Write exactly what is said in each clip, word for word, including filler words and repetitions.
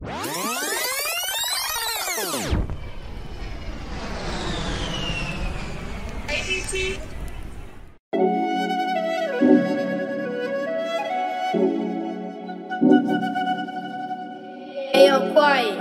Hey, yo, quiet.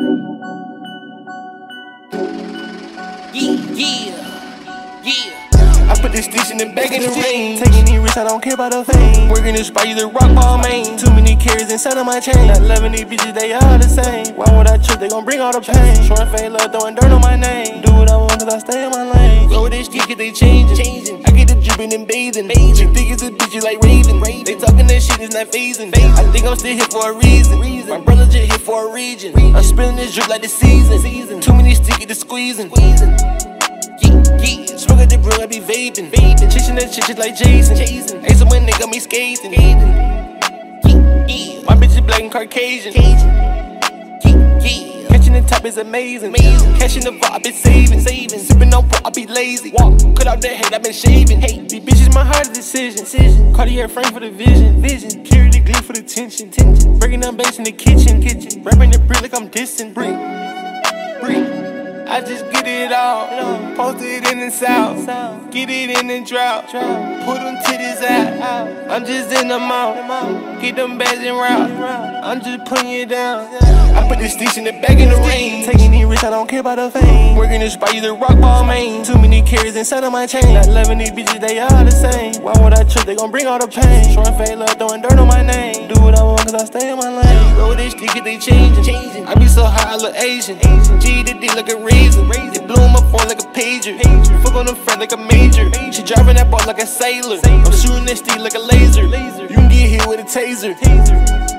Yeah, yeah, yeah. I put this stitch in the bag in the rain. Taking these risks, I don't care about the fame. Working this spot, you the rock ball main. Too many carries inside of my chain. Not loving these bitches, they all the same. Why would I trip? They gon' bring all the pain. Short fade love, throwing dirt on my name. Do what I want, cause I stay in my lane. Go with this shit, cause they changing. I get the dripping and bathing. She think it's a bitch, you like Raven. They talking that shit, it's not phasing. I think I'm still here for a reason. My brother just here for a region. I'm spilling this drip like the season. Too many sticky to squeezing. Yeah, smoke at the brew, I be vaping. Vaping, chasing that shit just like Jason. Jason, Ace of when they got me skating. Yeah, yeah. My bitch is black and Caucasian. Yeah, yeah. Catching the top is amazing. Amazing. Catching the vibe, I been saving. Saving. Sipping on pot, I be lazy. Walk, cut out that head, I been shaving. Hey, these bitches my hardest decision. Decision. Cartier frame for the vision. Vision. Carry the glue for the tension. Tension. Breaking down bass in the kitchen. Kitchen. Rapping the brick like I'm dissing. Brick. Brick. I just get it all, post it in the south, get it in the drought, put them titties out, I'm just in the mouth, get them bags in route, I'm just putting it down. I put this stitch in the bag in the rain. Taking these risks, I don't care about the fame. Working this spot, you the rock ball main. Too many carries inside of my chain. Not loving these bitches, they all the same. Why would I trip? They gon' bring all the pain. Short fade love, throwing dirt on my name. Do what I want, cause I stay in my lane. Go with this shit, cause they changing. I be so high, I look Asian. G to D like a raisin. It blew my phone like a pager. Fuck on the front like a major. She driving that ball like a sailor. I'm shooting that steel like a laser. You can get hit with a taser.